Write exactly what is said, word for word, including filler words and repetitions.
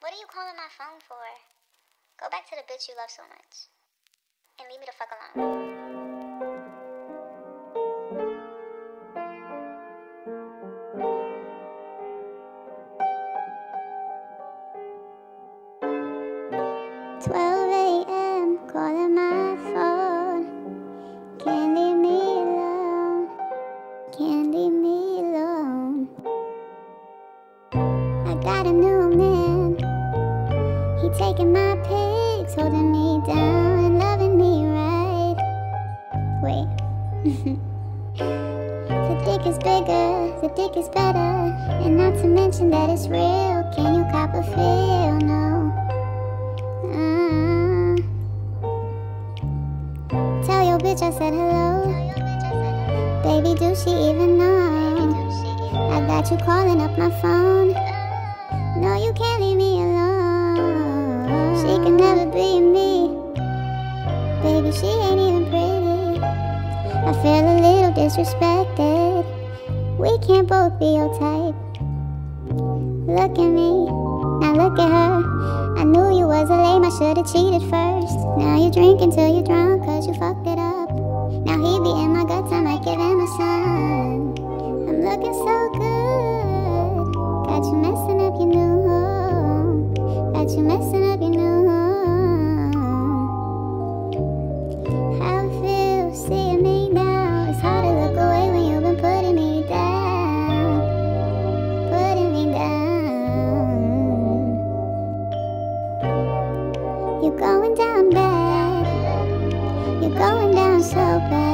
What are you calling my phone for? Go back to the bitch you love so much. And leave me the fuck alone. twelve a m calling my phone. Can't leave me alone. Can't leave me alone. I got a new man. He taking my pics, holding me down and loving me right. Wait. The dick is bigger, the dick is better, and not to mention that it's real. Can you cop a feel? No. Uh, tell your bitch I said hello. Baby, do she even know? I got you calling up my phone. No, you can't leave me alone. She can never be me. Baby, she ain't even pretty. I feel a little disrespected. We can't both be your type. Look at me, now look at her. I knew you was a lame, I should've cheated first. Now you drink until you're drunk, cause you fucked it up. Now he be in my guts, I might give him a son. I'm looking so good. Got you messing up your new home. Got you messing up your new home. How it feels seeing me now. It's hard to look away when you've been putting me down. Putting me down. You're going down bad. You're going down so bad.